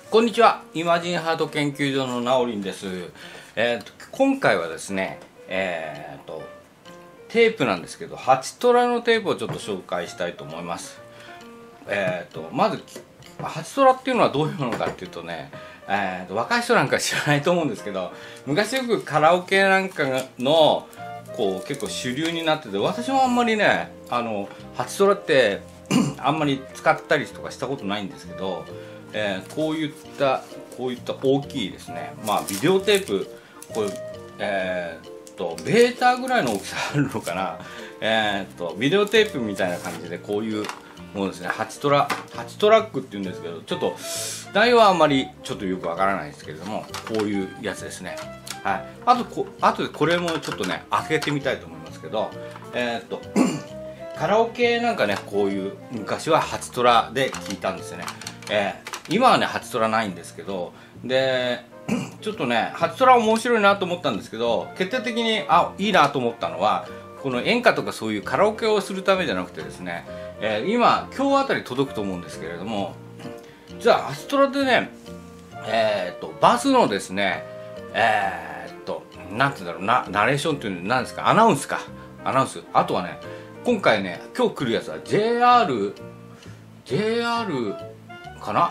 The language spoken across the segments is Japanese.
こんにちは。イマジンハート研究所のなおりんです。今回はですね、テープなんですけど、8トラのテープをちょっと紹介したいと思います。まず8トラっていうのはどういうものかっていうとね、若い人なんか知らないと思うんですけど、昔よくカラオケなんかのこう結構主流になってて、私もあんまりね8トラってあんまり使ったりとかしたことないんですけど、こういった大きいですね、ビデオテープ、こういうベータぐらいの大きさあるのかな、ビデオテープみたいな感じでこういうものですね、8トラックっていうんですけど、ちょっと内容はあんまりちょっとよくわからないですけれども、こういうやつですね。はい、あとでこれもちょっとね開けてみたいと思いますけど、カラオケなんかね、こういう昔は8トラで聞いたんですよね。今はね8トラないんですけど、でちょっとね8トラ面白いなと思ったんですけど、決定的にいいなと思ったのは、この演歌とかそういうカラオケをするためじゃなくてですね、今日あたり届くと思うんですけれども、じゃあ8トラでね、バスのですね、なんて言うんだろうな、ナレーションっていうのは何ですか、アナウンス、あとはね、今回今日来るやつは JR かな、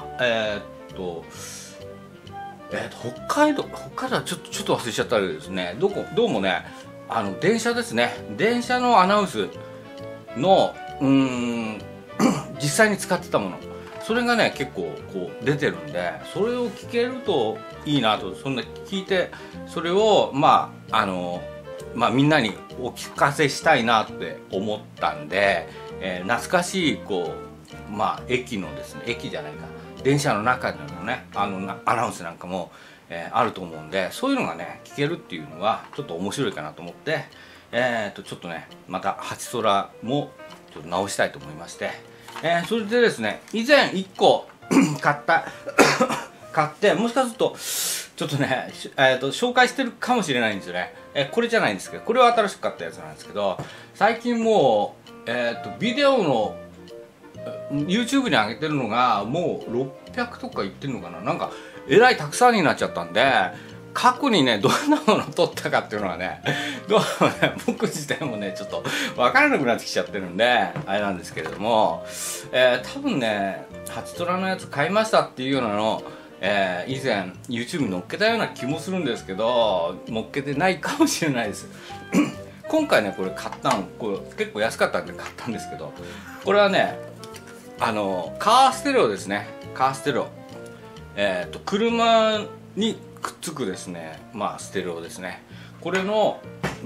北海道はちょっと忘れちゃったけどですね、どうもね、電車ですね、電車のアナウンスの実際に使ってたもの、それがね結構こう出てるんで、それを聞けるといいなと、そんな聞いて、それをみんなにお聞かせしたいなって思ったんで、懐かしいこう駅のですね、駅じゃないか、電車の中でのねアナウンスなんかも、あると思うんで、そういうのがね聞けるっていうのはちょっと面白いかなと思って、ちょっとねまた8トラもちょっと直したいと思いまして、それでですね、以前1個買って、もしかするとちょっとね、紹介してるかもしれないんですよね。これじゃないんですけど、これは新しく買ったやつなんですけど、最近もうビデオのYouTube に上げてるのがもう600とかいってるのかな、なんかえらいたくさんになっちゃったんで、過去にねどんなものを撮ったかっていうのはね、どうもね僕自体もねちょっと分からなくなってきちゃってるんであれなんですけれども、多分ね8トラのやつ買いましたっていうようなのを、以前 YouTube に載っけたような気もするんですけど、載っけてないかもしれないです今回ねこれ買ったの、これ結構安かったんで買ったんですけど、これはねカーステレオですね。カーステレオ、車にくっつくですね、ステレオですね。これの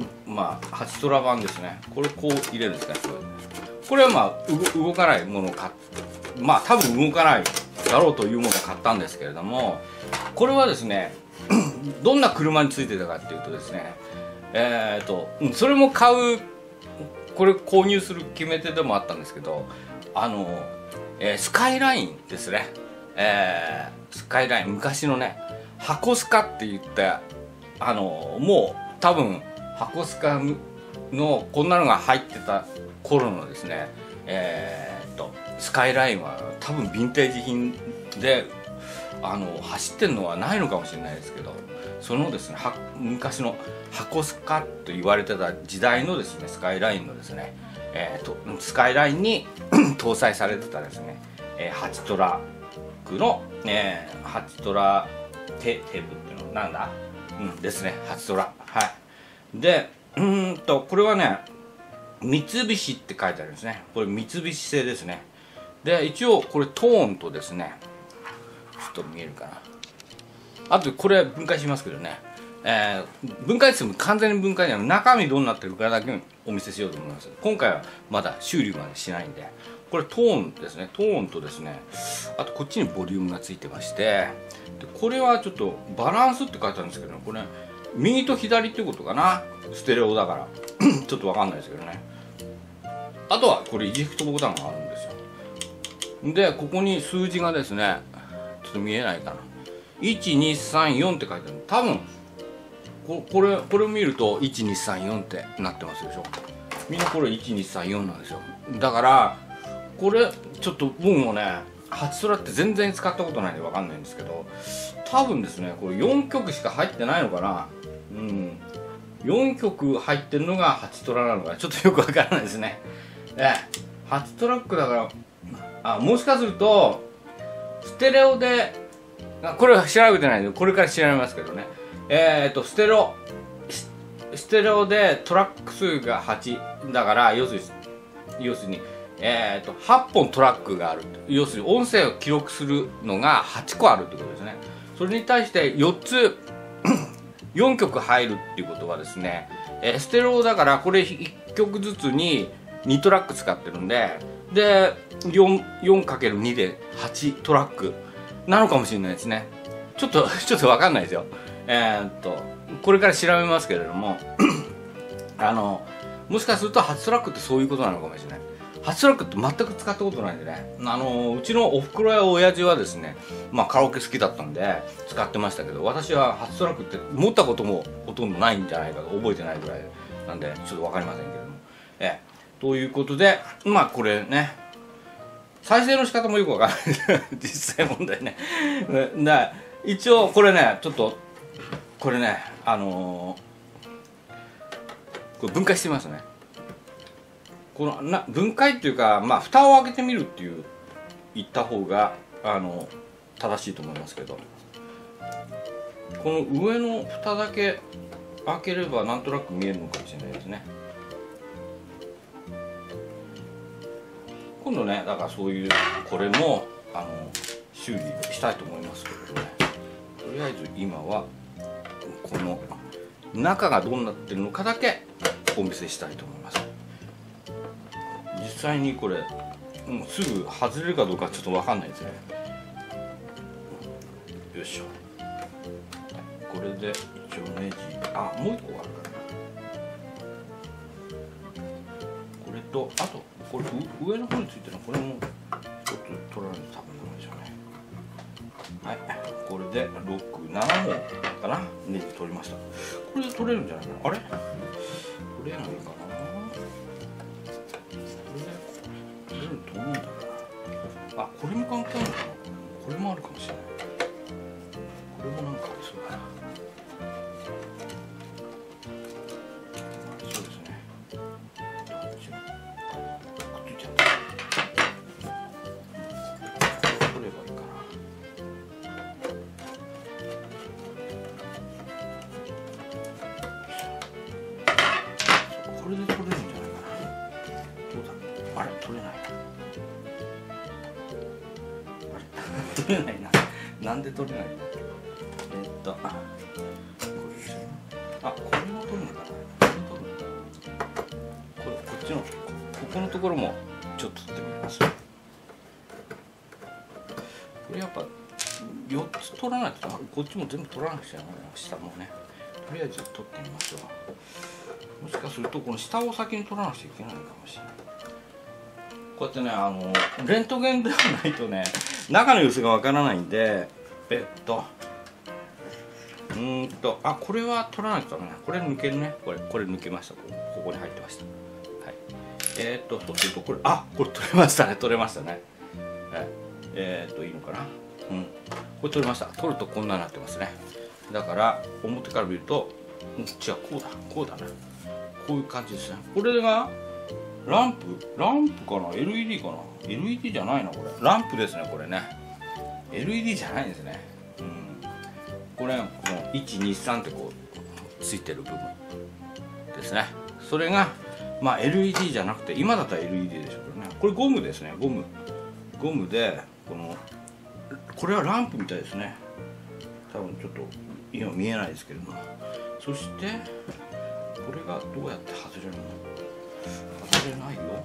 8トラ版ですね。これこう入れるんですかね。これは動かないものを買って、多分動かないだろうというものを買ったんですけれども、これはですねどんな車についてたかっていうとですね、それも買う、これ購入する決め手でもあったんですけど、スカイラインですね、スカイライン、昔のね箱スカって言ってもう多分箱スカのこんなのが入ってた頃のですね、スカイラインは多分ヴィンテージ品で走ってるのはないのかもしれないですけど、そのですね昔の箱スカと言われてた時代のですねスカイラインのですね、スカイラインに搭載されてたですね、8トラックの、8トラテープっていうのなんだ、ですね、8トラ、はい。でこれはね三菱って書いてあるんですね。これ三菱製ですね。で一応これトーンとですね、ちょっと見えるかな、あとこれ分解しますけどね、分解しても完全に分解じゃない、中身どうなってるかだけお見せしようと思います。今回はまだ修理までしないんで、これトーンですね、トーンとですね、あとこっちにボリュームがついてまして、でこれはちょっとバランスって書いてあるんですけど、これ右と左ってことかな、ステレオだからちょっと分かんないですけどね。あとはこれイジェクトボタンがあるんですよ。でここに数字がですね、ちょっと見えないかな、1234って書いてある。多分これを見ると1234ってなってますでしょ。みんなこれ1234なんですよ。だからこれちょっと僕もね 8トラって全然使ったことないんで分かんないんですけど、多分ですねこれ4曲しか入ってないのかな。4曲入ってるのが8トラなのかちょっとよく分からないですね。8トラックだからもしかするとステレオで、これは調べてないのでこれから調べますけどね、ステレオでトラック数が8だから、要するに8本トラックがある、要するに音声を記録するのが8個あるってことですね。それに対して4つ4曲入るっていうことはですね、ステレオだからこれ1曲ずつに2トラック使ってるんで 4×2 で8トラックなのかもしれないですね。ちょっと分かんないですよ。これから調べますけれどももしかすると8トラックってそういうことなのかもしれない。8トラックって全く使ったことないんでね、うちのおふくろや親父はですね、カラオケ好きだったんで使ってましたけど、私は8トラックって持ったこともほとんどないんじゃないかと、覚えてないぐらいなんでちょっと分かりませんけれども、ということでこれね、再生の仕方もよく分からない実際問題ね一応これね、ちょっとこれねこれ分解してみますね。この分解っていうか、蓋を開けてみるって言った方が正しいと思いますけど、この上の蓋だけ開ければなんとなく見えるのかもしれないですね。今度ね、だからそういうこれも修理したいと思いますけどね、とりあえず今はこの中がどうなってるのかだけお見せしたいと思います。実際にこれもうすぐ外れるかどうかちょっと分かんないですね。よいしょ、これで一応ネジもう一個あるからな、これとあとこれ上の方についてるのこれもちょっと取らないと多分ダメでしょうね。はい、これで6、7本かな、ネジ取りました。これで取れるんじゃないかな。あれ取れないかな、取れると思うんだけど、これも関係あるのかな、これもあるかもしれない、これもなんかありそうだな。そうですね、くっついちゃった。取ればいいかな。これで取れるんじゃないかな。どうだ、あれ取れない、取れないな。なんで取れないの。これも取るのかな。こっちのここのところもちょっと取ってみます。これやっぱ4つ取らないと、こっちも全部取らなくちゃいけないな、下もね。とりあえず取ってみましょう。もしかするとこの下を先に取らなくちゃいけないかもしれない。こうやってね、レントゲンではないとね、中の様子がわからないんで、これは取らないとダメな。これ抜けるね。これ抜けました。ここに入ってました。はい。そうするとこれ取れましたね。取れましたね。いいのかな。これ取れました。取るとこんなになってますね。だから表から見ると、違う、こうだね。こういう感じですね。これがランプかな、 LED かな、 LED じゃないな、これランプですね。これね LED じゃないんですね。この123ってこうついてる部分ですね。それがLED じゃなくて、今だったら LED でしょうけどね、これゴムですね。ゴムでこれはランプみたいですね。多分ちょっと今見えないですけれども、そしてこれがどうやって外れるの。外れないよ。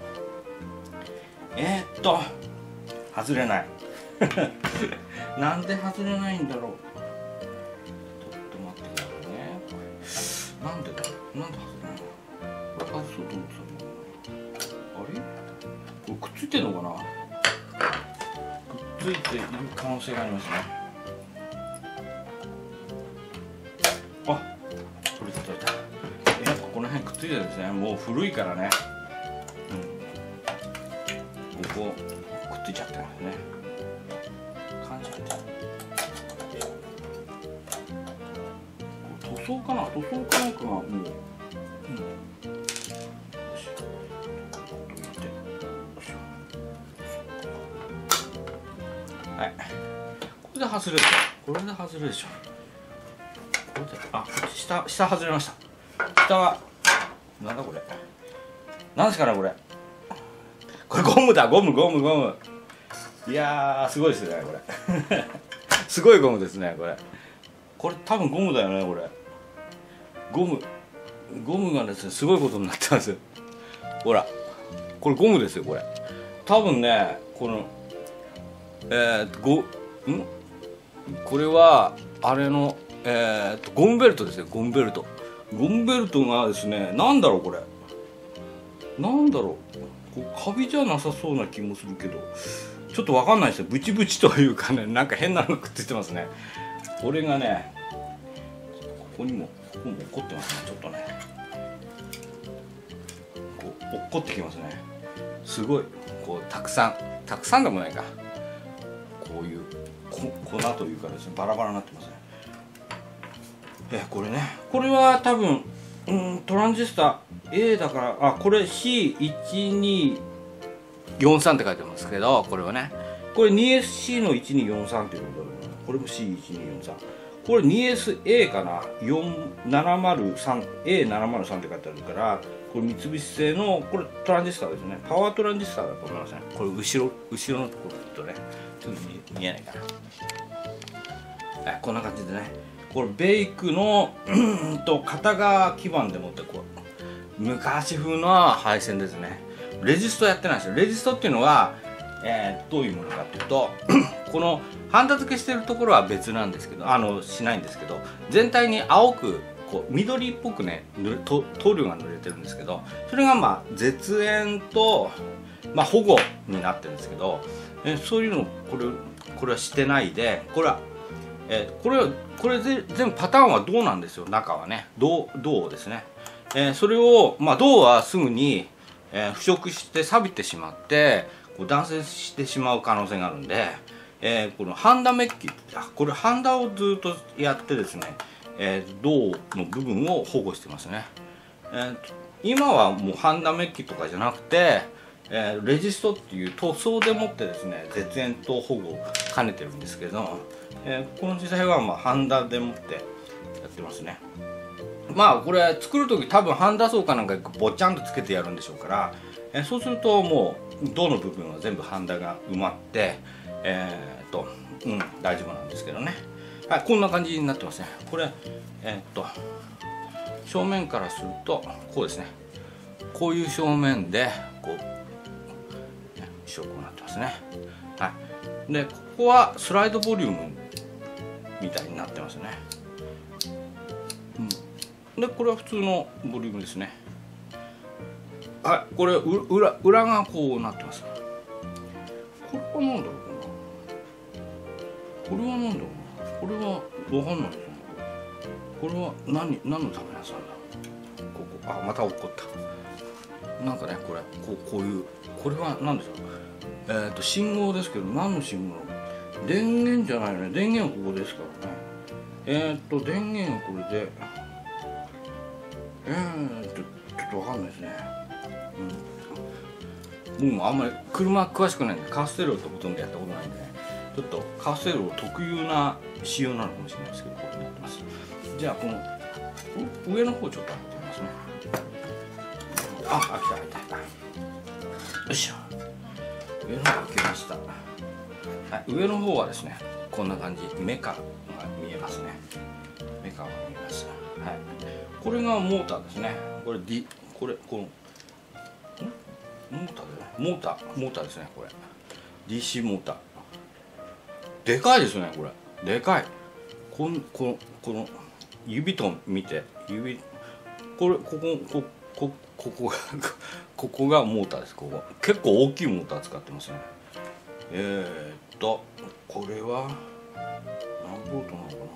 外れないなんで外れないんだろう。ちょっと待ってくださいね。なんで外れないの。これ外そうと思ってたの。あれこれくっついてるのかな。くっついている可能性がありますね。取れた。やっぱこの辺くっついてるんですね。もう古いからね。ここくっついちゃってますね。 塗装かなんかがもう、はい、これで外れるでしょ。これで下外れました。下はなんだこれ、なんですかねこれゴムだ、ゴム。いやーすごいですねこれすごいゴムですねこれ多分ゴムだよね。これゴムがですねすごいことになってます。ほらこれゴムですよ。これ多分ねこのこれはあれのゴムベルトですよ。ゴムベルトがですね、なんだろうこれ、こうカビじゃなさそうな気もするけど、ちょっとわかんないですよ。ブチブチというかね、なんか変なのくっついてますね。これがね、ここも落っこってますね。ちょっとねこう落っこってきますね。すごいこうたくさんでもないか、こういう粉というかですね、バラバラになってますね。これは多分トランジスタ A だから、これ C1243 って書いてますけど、これはね、これ 2SC の1243っていうことで、これも C1243、これ 2SA かな、A703 って書いてあるから、これ三菱製のこれトランジスタですね。パワートランジスタだと思いますね。これ後ろのところとね、ちょっと見えないかな。こんな感じでね、これベイクの片側基板でもってこう昔風の配線ですね。レジストやってないんですよ。レジストっていうのは、どういうものかっていうとこのハンダ付けしてるところは別なんですけど、しないんですけど、全体に青くこう緑っぽくね塗料が塗れてるんですけど、それがまあ絶縁と、保護になってるんですけど、そういうのこれはしてないで、これ全部パターンは銅なんですよ。中はね銅ですね。それを銅はすぐに、腐食して錆びてしまってこう断線してしまう可能性があるんで、このハンダメッキ、これハンダをずっとやってですね、銅の部分を保護してますね。今はもうハンダメッキとかじゃなくて、レジストっていう塗装でもってですね絶縁と保護を兼ねてるんですけど、この時代はハンダでもってやってますね。これ作る時多分ハンダ層かなんかぼちゃんとつけてやるんでしょうから、そうするともう銅の部分は全部ハンダが埋まって大丈夫なんですけどね。はい、こんな感じになってますね。これ正面からするとこうですね。こういう正面でこう後ろこうなってますね。はい、でここはスライドボリュームみたいになってますね。でこれは普通のボリュームですね。はい、これ裏がこうなってます。これは何だろうかな。これは何だろうな。これは分かんないですね。これは何のためのやつなんだ。また落っこった。なんかねこういうこれは何でしょう。信号ですけど何の信号？電源じゃないよね。電源はここですからね。電源はこれでちょっとわかんないですね。あんまり車詳しくないんでカーステレオってほとんどやったことないんでね、ちょっとカーステレオ特有な仕様なのかもしれないですけど、こうなってます。じゃあこの上の方ちょっと開けてみますね。開いた。よいしょ。上の方開けました。はい、上の方はですねこんな感じ、メカが見えますね。メカが見えます。はい、これがモーターですね。このモーターですね。これ DC モーターでかいですね。これでかい。この指と見て、ここがモーターです。ここ結構大きいモーター使ってますね。これは何ボルトなのかな。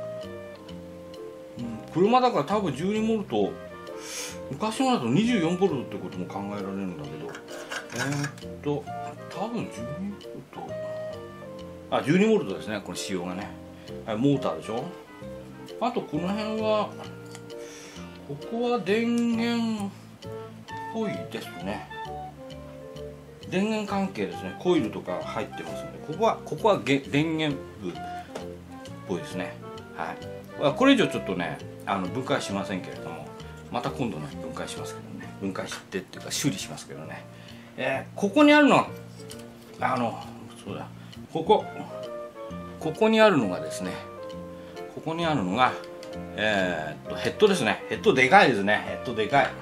車だから多分12ボルト、昔のだと24ボルトってことも考えられるんだけど、多分12ボルト、12ボルトですね。これ仕様がね、モーターでしょ。 あとこの辺は、ここは電源っぽいですね。電源関係ですね。コイルとか入ってますので、ここは電源部っぽいですね。はい。これ以上ちょっとね、分解しませんけれども、また今度ね分解しますけどね、分解してっていうか修理しますけどね。ここにあるのはそうだ、ここにあるのがですね、ここにあるのがヘッドですね。ヘッドでかいですね。ヘッドでかい。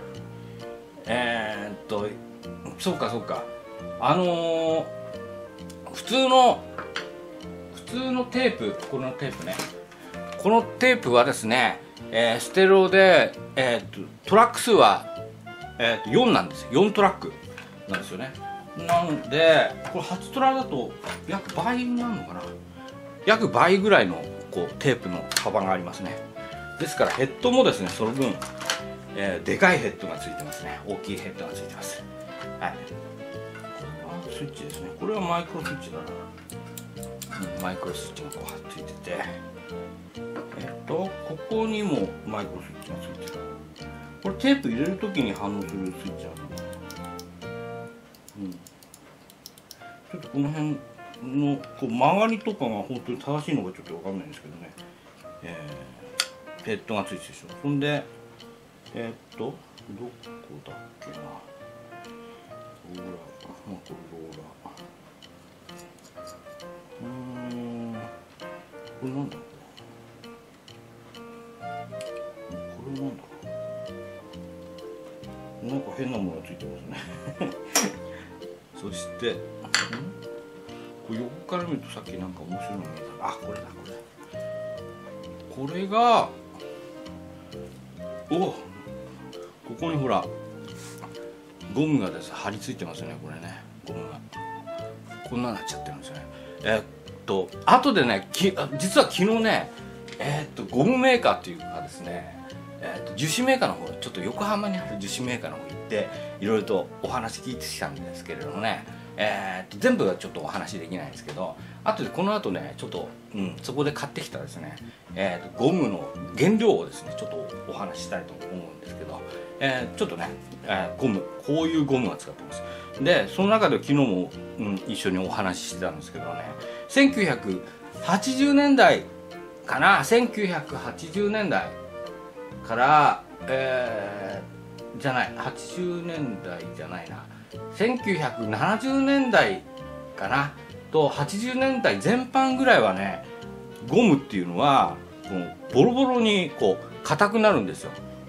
そうか普通のテープ、このテープね、このテープはですね、ステレオで、トラック数は、4なんですよ。4トラックなんですよね。なのでこれ初トラだと約倍になるのかな、約倍ぐらいのこうテープの幅がありますね。ですからヘッドもですね、その分、でかいヘッドがついてますね。大きいヘッドがついてます。はい、これはスイッチですね。これはマイクロスイッチだな、マイクロスイッチがこうついてて、ここにもマイクロスイッチがついてる。これテープ入れるときに反応するスイッチなのかな。ちょっとこの辺のこう曲がりとかが本当に正しいのかちょっと分かんないんですけどね、ヘッドがついてるでしょ。そんでどこだっけな、ローラー、これローラー、これなんだろう、これなんだろう、なんか変なものがついてますねそしてこれ横から見るとさっきなんか面白いの見えた。あ、これだ、これがここにほらゴムがですね貼り付いてますよね。これね、ゴムがこんなになっちゃってるんですよね。後でね、実は昨日ね、ゴムメーカーっていうかですね、樹脂メーカーの方、ちょっと横浜にある樹脂メーカーの方行っていろいろとお話聞いてきたんですけれどもね、全部はちょっとお話できないんですけど、この後ねちょっと、そこで買ってきたですね、ゴムの原料をですねちょっとお話ししたいと思うんですけど、ちょっとね、ゴム、こういうゴムが使ってます。でその中で昨日も、一緒にお話ししてたんですけどね、1980年代かな、1980年代から、じゃない、80年代じゃないな、1970年代かなと80年代全般ぐらいはね、ゴムっていうのはこのボロボロにこう硬くなるんですよ。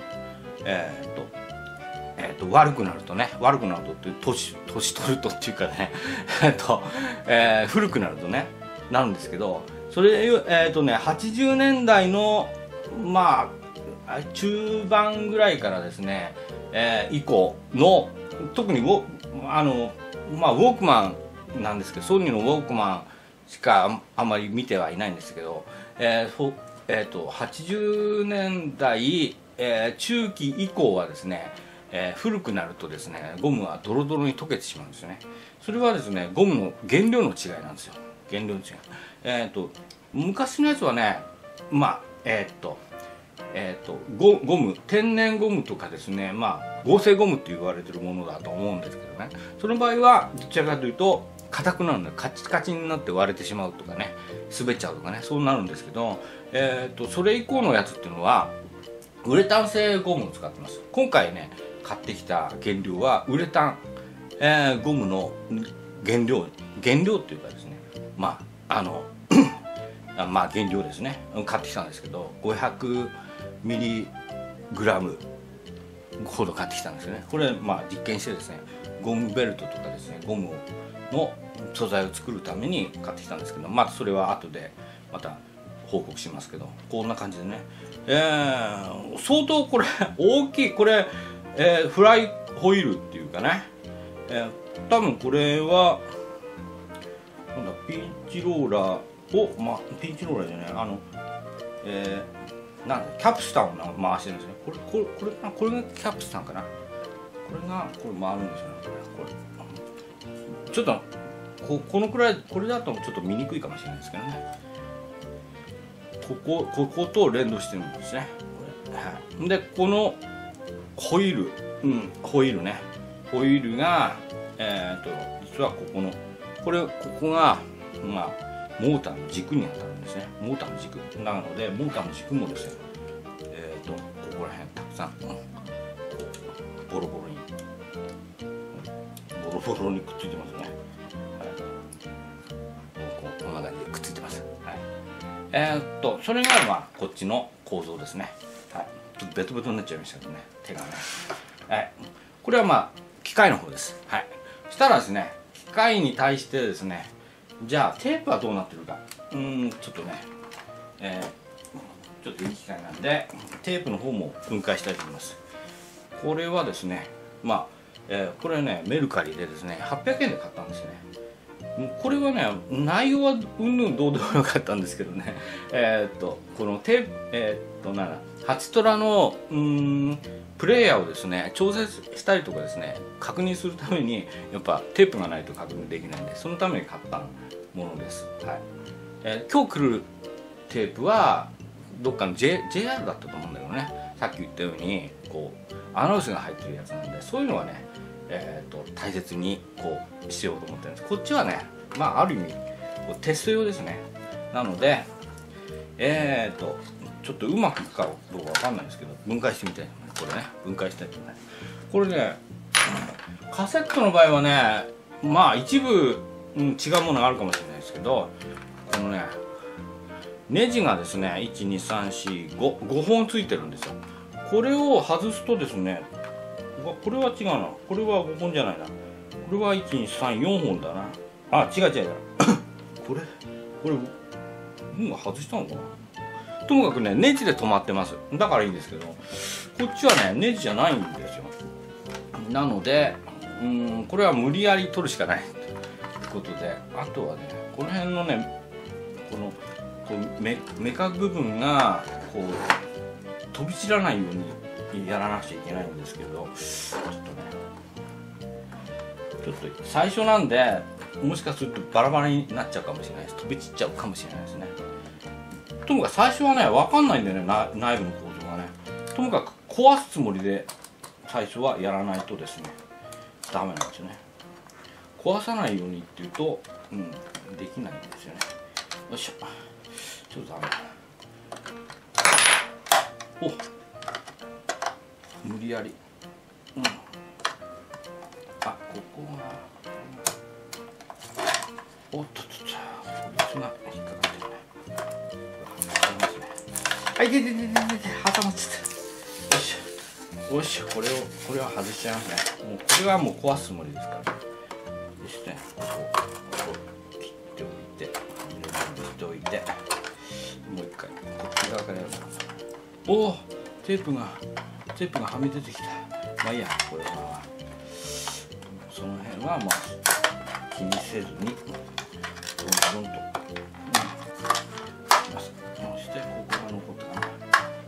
悪くなるとって年取るとっていうかね古くなるとねなるんですけど、それ80年代のまあ中盤ぐらいからですね、以降の特にウォークマンなんですけど、ソニーのウォークマンしかあんまり見てはいないんですけど、80年代、中期以降はですね、古くなるとですねゴムはドロドロに溶けてしまうんですよね。それはですねゴムの原料の違いなんですよ。原料の違い。昔のやつはね、ゴム、天然ゴムとかですね、合成ゴムって言われてるものだと思うんですけどね、その場合はどちらかというと硬くなるのでカチカチになって割れてしまうとかね、滑っちゃうとかね、そうなるんですけど、それ以降のやつっていうのはウレタン製ゴムを使ってます。今回ね買ってきた原料はウレタン、ゴムの原料っていうかですね、原料ですね、買ってきたんですけど500ミリグラムほど買ってきたんですよね。これ実験してですね、ゴムベルトとかですね、ゴムの素材を作るために買ってきたんですけど、それは後でまた報告しますけど、こんな感じでね、相当これ大きい、これ、フライホイールっていうかね、多分これはピンチローラーを、ピンチローラーじゃない、キャプスタンを回してるんですね。これがキャプスタンかな。これ回るんですよね。これちょっとこのくらい、これだとちょっと見にくいかもしれないですけどね。 ここと連動してるんですね。はい、でこのホイール、ホイールね、ホイールが実はここがまあモーターの軸に当たるんですね。モーターの軸なので、モーターの軸もですね、ここら辺たくさん、ボロボロにくっついてますね。はい、こんな感じでくっついてます。はい、それがまあこっちの構造ですね。はい、ちょっとベトベトになっちゃいましたけどね、手がね。はい、これはまあ機械の方です。はい、そしたらですね、機械に対してですね、じゃあテープはどうなってるか、ちょっとね、ちょっといい機械なんでテープの方も分解したいと思います。これはですね、まあ、これねメルカリでですね800円で買ったんですね。これはね内容はうんぬんどうでもよかったんですけどね、この8トラのプレイヤーをですね調整したりとかですね確認するためにやっぱテープがないと確認できないんで、そのために買ったものです。はい、今日来るテープはどっかの JR だったと思うんだけどね、さっき言ったようにこうアナウンスが入ってるやつなんで、そういうのはね、大切にこうしようと思ってるんです。こっちはね、まあある意味テスト用ですね。なのでちょっとうまくいくかどうかわかんないんですけど、分解してみたいと思います。これね分解したいと思います。これねカセットの場合はね、まあ一部、違うものがあるかもしれないですけど、このねネジがですね 1,2,3,4,5 本ついてるんですよ。これを外すとですね、これは違うな、これは5本じゃないな、これは 1,2,3,4 本だな。あ、違うこれ外したのかな。ともかくねネジで止まってます。だからいいんですけど、こっちはねネジじゃないんですよ。なのでこれは無理やり取るしかないということで、あとはねこの辺のねメカ部分がこう飛び散らないようにやらなくちゃいけないんですけど、ちょっと最初なんでもしかするとバラバラになっちゃうかもしれないです。飛び散っちゃうかもしれないですね。ともかく最初はね分かんないんだよね、内部の構造がね。ともかく壊すつもりで最初はやらないとですねダメなんですよね。壊さないようにっていうと、できないんですよね。よいしょ、ちょっとダメだ。無理やり、ここがおっとっとっと、こいつが引っかかってるね。はい、挟まっちゃった。よし、これは外しちゃいますね。もうこれはもう壊すつもりですから。そして、こう切っておいて、もう一回こっち側からやる。おお、テープがはみ出てきた。まあいいや、これはその辺はまあ気にせずにどんどんと、そしてここが残ったかな。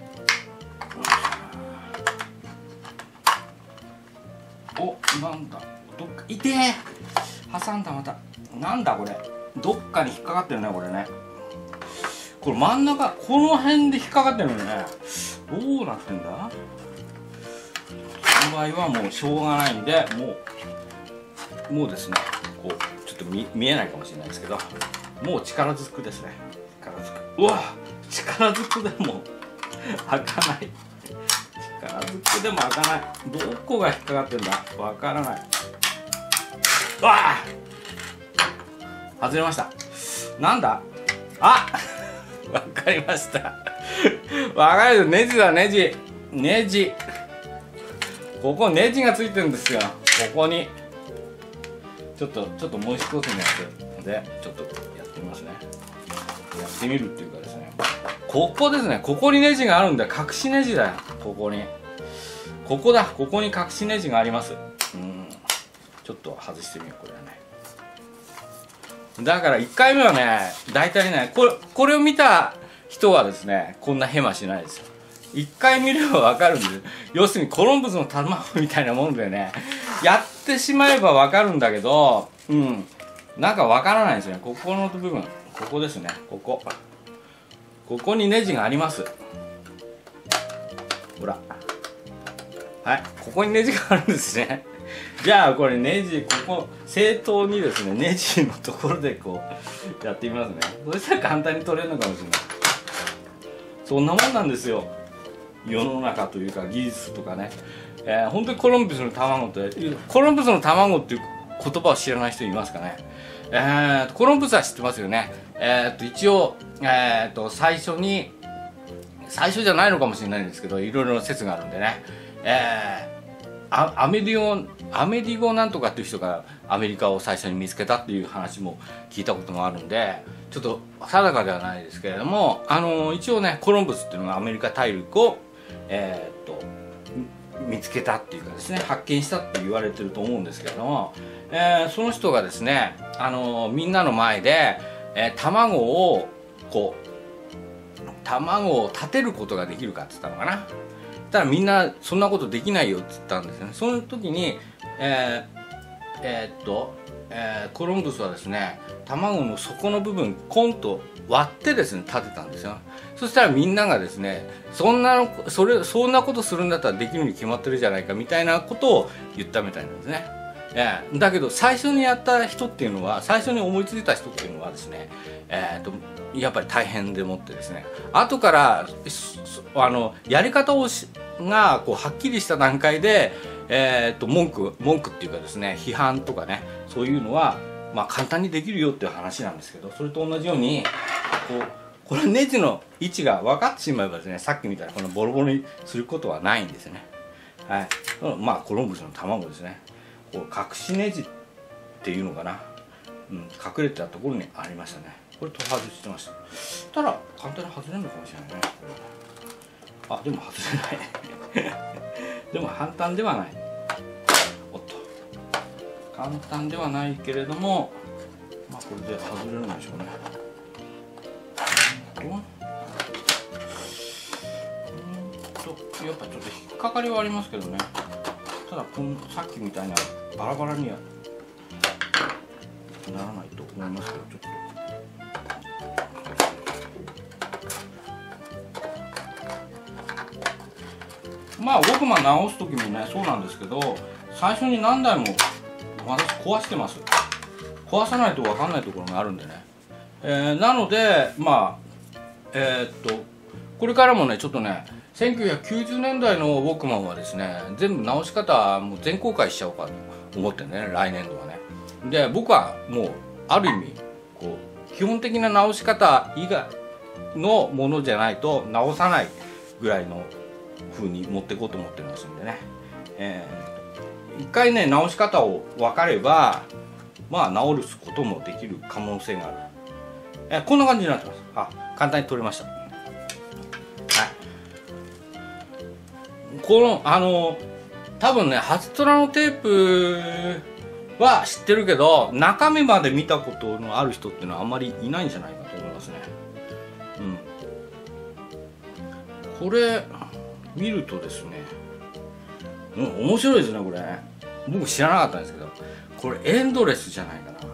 お、なんだ、どっか痛え、挟んだ、またなんだこれ、どっかに引っかかってるねこれね。これ真ん中この辺で引っかかってるのね。どうなってんだ。その場合はもうしょうがないんで、もうですね、こうちょっと見えないかもしれないですけど、もう力ずくですね。力ずく、うわ、力ずくでも開かない。力ずくでも開かない。どこが引っかかってんだ、わからない。うわあ、外れました。なんだ、あわかりました。わかる、ネジだ、ネジ。ここネジがついてるんですよ。ここにちょっともう一つのやつでちょっとやってみますね。やってみるっていうかですね、ここですね、ここにネジがあるんで、隠しネジだよ。ここに隠しネジがあります。ちょっと外してみよう、これはね。だから1回目はね、大体ね、これを見た人はですね、こんなヘマしないですよ。1回見れば分かるんです。要するにコロンブスの卵みたいなものでね、やってしまえば分かるんだけど、なんか分からないんですよね。ここの部分、ここですね、こここにネジがあります。ほら、はい、ここにネジがあるんですね。じゃあこれネジ、ここ正当にですね、ネジのところでこうやってみますね。そしたら簡単に取れるのかもしれない。そんなもんなんですよ、世の中というか技術とかね。本当にコロンブスの卵って、コロンブスの卵っていう言葉を知らない人いますかね。コロンブスは知ってますよね。一応、最初じゃないのかもしれないんですけど、いろいろな説があるんでね、アメディゴなんとかっていう人がアメリカを最初に見つけたっていう話も聞いたことがあるんで、ちょっと定かではないですけれども、一応ね、コロンブスっていうのがアメリカ大陸を、見つけたっていうかですね、発見したって言われてると思うんですけれども、その人がですね、みんなの前で、卵を立てることができるかって言ったのかな。ただみんなそんなことできないよって言ったんですよね。その時にコロンブスはですね、卵の底の部分コンと割ってですね立てたんですよ。そしたらみんながですね、そんなことするんだったらできるに決まってるじゃないかみたいなことを言ったみたいなんですね。だけど最初にやった人っていうのは、最初に思いついた人っていうのはですね、やっぱり大変でもってですね、後からやり方がこうはっきりした段階で、文句っていうかですね、批判とかね、そういうのはまあ簡単にできるよっていう話なんですけど、それと同じようにこのネジの位置が分かってしまえばですね、さっきみたいなこのボロボロにすることはないんですね。はい、まあコロンブスの卵ですね。こう隠しネジっていうのかな、隠れてたところにありましたね。これと外してました。ただ簡単に外れるのかもしれないね。あ、でも外れないでも簡単ではない。おっと、簡単ではないけれども、まあこれで外れるんでしょうね。やっぱちょっと引っかかりはありますけどね。たださっきみたいなバラバラにはならないと思いますけど、ちょっと。まあウォークマン直す時もねそうなんですけど、最初に何台も私壊してます。壊さないと分かんないところがあるんでね、なのでまあこれからもねちょっとね、1990年代のウォークマンはですね、全部直し方もう全公開しちゃおうかと思ってね、来年度はね。で僕はもうある意味基本的な直し方以外のものじゃないと直さないぐらいの風に持っていこうと思ってますんでね、一回ね直し方を分かればまあ直すこともできる可能性がある。こんな感じになってます。簡単に取れました。この多分ねハツトラのテープは知ってるけど、中身まで見たことのある人っていうのはあんまりいないんじゃないかと思いますね。これ見るとですね、面白いですねこれ。僕知らなかったんですけど、これエンドレスじゃないかな。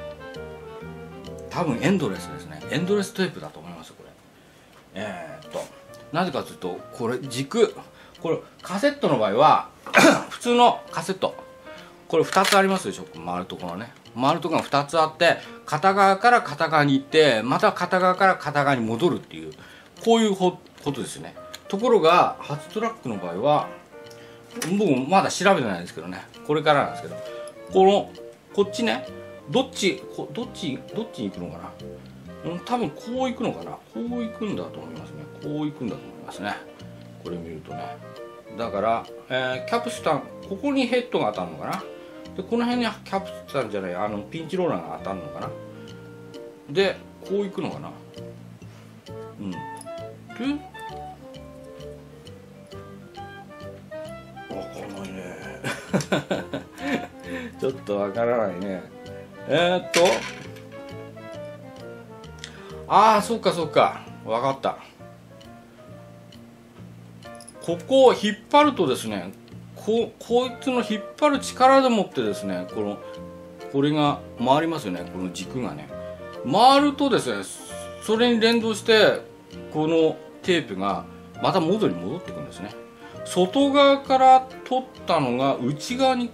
多分エンドレスですね。エンドレステープだと思いますこれ。なぜかというと、これ軸、これカセットの場合は普通のカセット、これ2つありますでしょ、回るところね。回るところが2つあって、片側から片側に行って、また片側から片側に戻るっていう、こういうことですね。ところがハツトラックの場合は、僕まだ調べてないんですけどね、これからなんですけど、こっちね、どっちに行くのかな。多分こう行くのかな。こう行くんだと思いますね。こう行くんだと思いますね。これ見るとね。だから、キャプスタン、ここにヘッドが当たるのかな。でこの辺にキャプスタンじゃない、ピンチローラーが当たるのかな。でこう行くのかな。でわかんないねちょっとわからないね。そうかそうか、わかった。ここを引っ張るとですね、こいつの引っ張る力でもってですね、これが回りますよね。この軸がね回るとですね、それに連動してこのテープがまた元に戻っていくんですね。外側から取ったのが内側に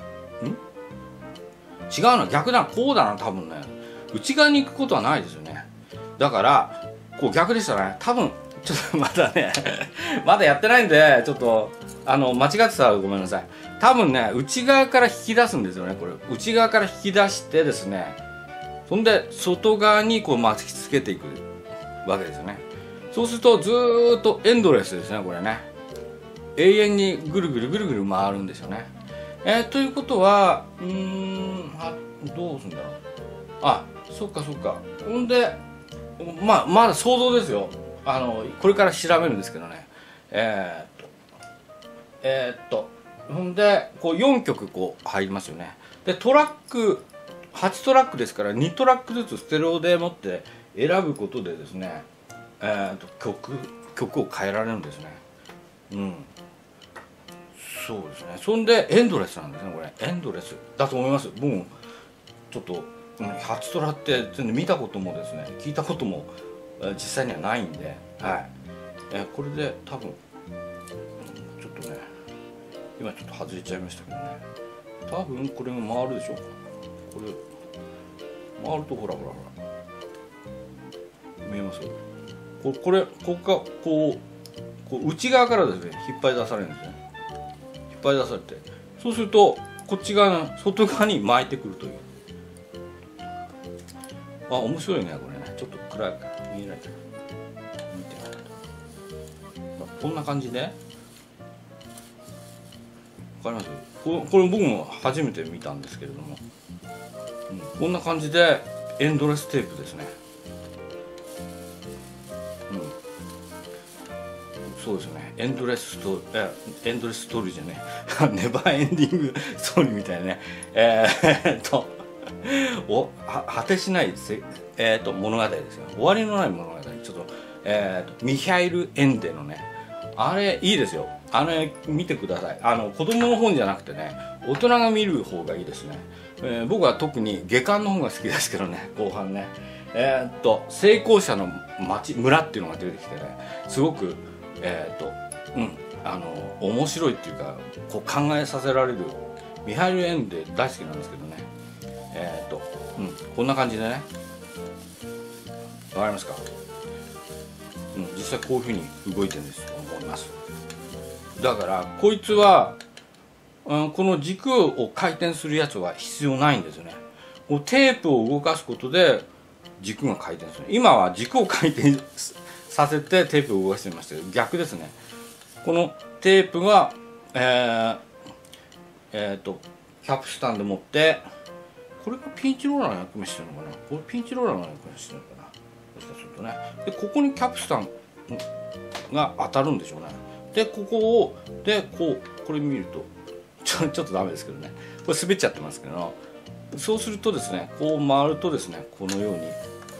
違うな、逆だな、こうだな、多分ね。内側に行くことはないですよね。だからこう逆でしたね。多分ちょっとまだねまだやってないんで、ちょっと間違ってたらごめんなさい。多分ね、内側から引き出すんですよね。これ内側から引き出してですね、そんで外側にこう巻きつけていくわけですよね。そうするとずーっとエンドレスですね、これね。永遠にぐるぐるぐるぐる回るんですよね。ということはどうするんだろう。あ、そっかそっか。ほんでまだ想像ですよ。これから調べるんですけどね。ほんでこう4曲こう入りますよね。でトラック8トラックですから2トラックずつステレオでもって選ぶことでですね、曲を変えられるんですね。そうですね。そんでエンドレスなんですね。これエンドレスだと思います。僕もちょっと8トラって全然見たこともですね、聞いたことも実際にはないんで、はい。これで多分ちょっとね、今ちょっと外れちゃいましたけどね。多分これが回るでしょ。これ回るとほら見えます？こう内側からですね引っ張り出されるんですね。引っ張り出されて、そうするとこっち側の外側に巻いてくるという。面白いねこれね。ちょっと暗いから見えないけど見てこんな感じでわかります？これ僕も初めて見たんですけれども、こんな感じでエンドレステープですね。そうですね。エンドレスストーリーじゃねネバーエンディングストーリーみたいなね。果てしない物語ですよ。終わりのない物語。ちょっとミヒャイル・エンデのね、あれいいですよ。見てください。子供の本じゃなくてね、大人が見る方がいいですね。僕は特に下巻の方が好きですけどね、後半ね。成功者の村っていうのが出てきてね、すごく面白いっていうか、こう考えさせられる。ミハイル・エンデ大好きなんですけどね。こんな感じでね、わかりますか？実際こういうふうに動いてるんですと思います。だからこいつは、この軸を回転するやつは必要ないんですよね。こうテープを動かすことで軸が回転する。今は軸を回転させてテープを動かしてましたけど、逆ですね。このテープがキャプスタンで持って、これがピンチローラーの役目してるのかな。これピンチローラーの役目してるのかな、もしかするとね。でここにキャプスタンが当たるんでしょうね。でここれ見るとちょっとダメですけどね、これ滑っちゃってますけど、そうするとですね、こう回るとですね、このように、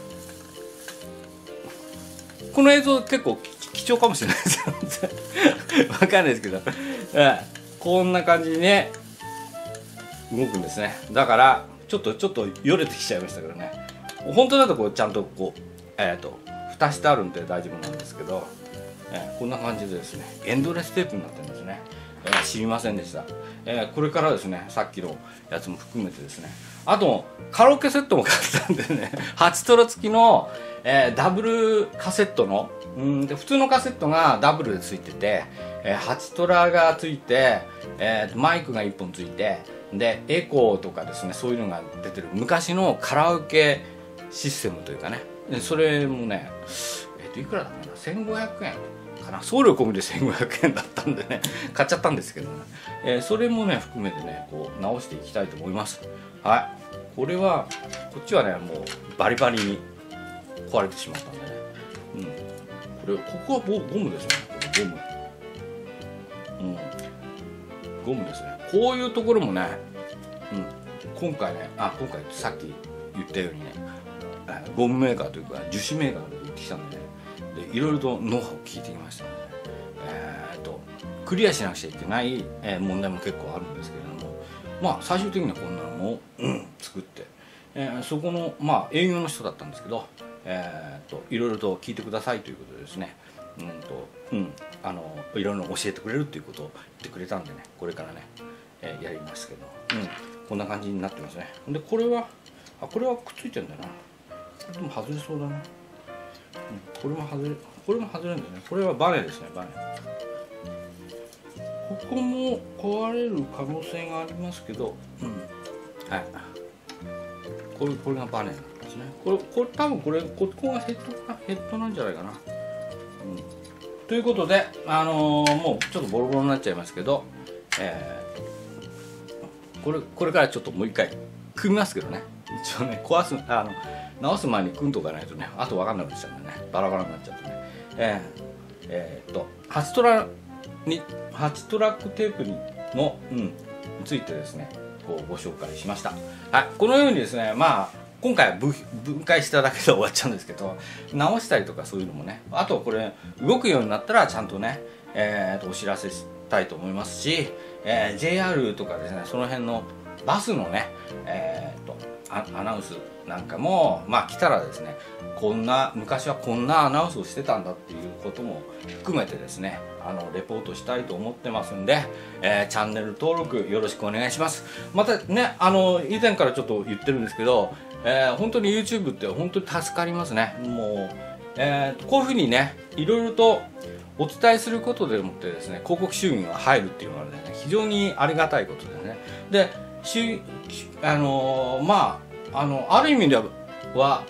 この映像結構貴重かもしれないですよわかんないですけど、こんな感じにね動くんですね。だからちょっとよれてきちゃいましたけどね。本当だとこうちゃんとこう蓋してあるんで大丈夫なんですけど、こんな感じでですね、エンドレステープになってるんですね。知りませんでした。これからですね、さっきのやつも含めてですね、あとカラオケセットも買ったんでね8トラ付きの、ダブルカセットので普通のカセットがダブルで付いてて、8トラが付いて、マイクが1本付いて、でエコーとかですね、そういうのが出てる昔のカラオケシステムというかね、それもね、いくらだったかな、1500円かな、送料込みで1500円だったんでね買っちゃったんですけどね、それもね含めてねこう直していきたいと思います。はい、これはこっちはねもうバリバリに壊れてしまったんでね、ここはゴムですよね。ゴムですね。こういうところもね、今回さっき言ったようにね、ゴムメーカーというか樹脂メーカーで売ってきたんでね、でいろいろとノウハウを聞いてきましたので、クリアしなくちゃいけない、問題も結構あるんですけれども、まあ最終的にはこんなのも、作って、そこの営業の人だったんですけど、 いろいろと聞いてくださいということでですね、いろいろ教えてくれるということを言ってくれたんでね、これからね、やりますけど、こんな感じになってますね。でこれはくっついてるんだよな。でも外れそうだな。これも外れるんだよね。これはバネですね、バネ。ここも壊れる可能性がありますけど、はい。これがバネなんですね。これ多分ここがヘッドなんじゃないかな。ということで、もうちょっとボロボロになっちゃいますけど、これからちょっともう一回組みますけどね。一応ね、直す前に組んとかないとね、あと分かんなくなっちゃうんでね、バラバラになっちゃってね。8トラックテープの、についてですね、ご紹介しました。はい、このようにですね、今回は分解しただけで終わっちゃうんですけど、直したりとかそういうのもね、あとこれ動くようになったらちゃんとね、お知らせしたいと思いますし、JR とかですね、その辺のバスのね、アナウンスなんかも来たらですね、昔はこんなアナウンスをしてたんだっていうことも含めてですね、レポートしたいと思ってますんで、チャンネル登録よろしくお願いします。またね、以前からちょっと言ってるんですけど、本当に YouTube って本当に助かりますね。もう、こういうふうにね、いろいろとお伝えすることでもってですね、広告収入が入るっていうのはね、非常にありがたいことですね。で、ある意味では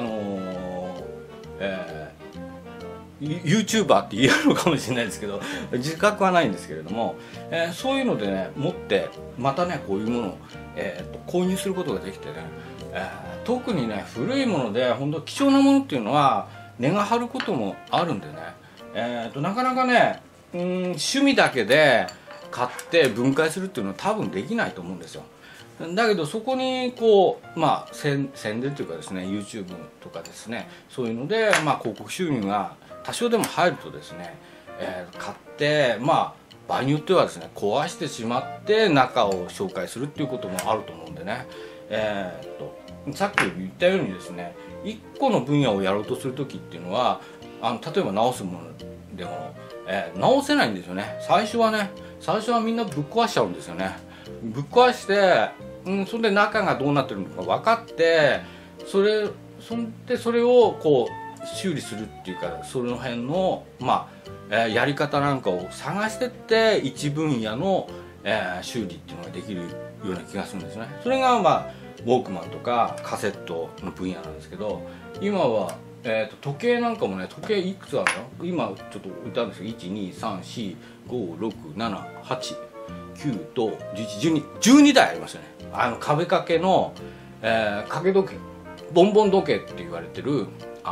YouTuber って言えるのかもしれないですけど、自覚はないんですけれども、そういうのでね、持ってまたね、こういうものを、購入することができてね、特にね、古いもので本当貴重なものっていうのは値が張ることもあるんでね、なかなかね、趣味だけで買って分解するっていうのは多分できないと思うんですよ。だけどそこに宣伝というかですね、 YouTube とかですね、そういうので広告収入が多少でも入るとですね、買って場合によってはですね、壊してしまって中を紹介するっていうこともあると思うんでね、さっき言ったようにですね、1個の分野をやろうとする時っていうのは、例えば直すものでも、直せないんですよね。最初はみんなぶっ壊しちゃうんですよね。ぶっ壊して、それで中がどうなってるのか分かって、それを修理するっていうか、その辺のやり方なんかを探してって一分野の、修理っていうのができるような気がするんですね。それがウォークマンとかカセットの分野なんですけど、今は、時計なんかもね、時計いくつあるの？今ちょっと置いてあるんですけど、123456789と1112台ありますよね。壁掛けの、掛け時計、ボンボン時計って言われてる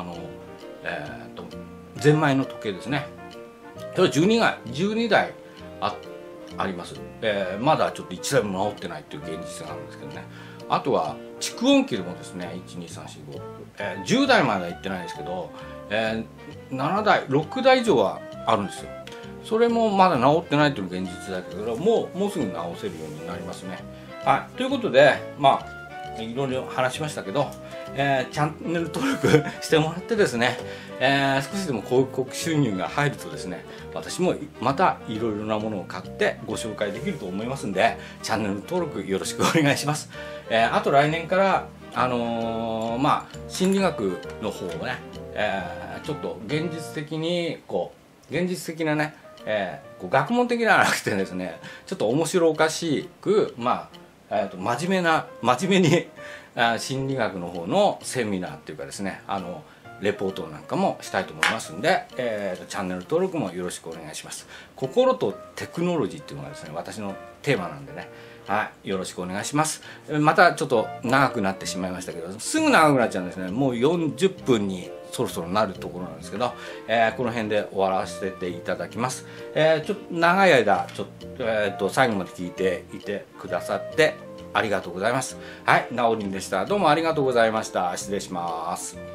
ゼンマイの時計ですね。それ12台あります。まだちょっと1台も直ってないっていう現実があるんですけどね。あとは蓄音機でもですね、12345、10台までは行ってないですけど、7台6台以上はあるんですよ。それもまだ直ってないという現実だけど、もうすぐ直せるようになりますね。はい、ということでいろいろ話しましたけど、チャンネル登録してもらってですね、少しでも広告収入が入るとですね、私もまたいろいろなものを買ってご紹介できると思いますんで、チャンネル登録よろしくお願いします。あと来年から心理学の方をね、ちょっと現実的なね、学問的ではなくてですね、ちょっと面白おかしく真面目に心理学の方のセミナーっていうかですね、レポートなんかもしたいと思いますんで、チャンネル登録もよろしくお願いします。心とテクノロジーっていうのがですね、私のテーマなんでね、はい、よろしくお願いします。またちょっと長くなってしまいましたけど、すぐ長くなっちゃうんですね。もう40分にそろそろなるところなんですけど、この辺で終わらせていただきます。ちょっと長い間最後まで聞いていてくださってありがとうございます。はい、なおりんでした。どうもありがとうございました。失礼します。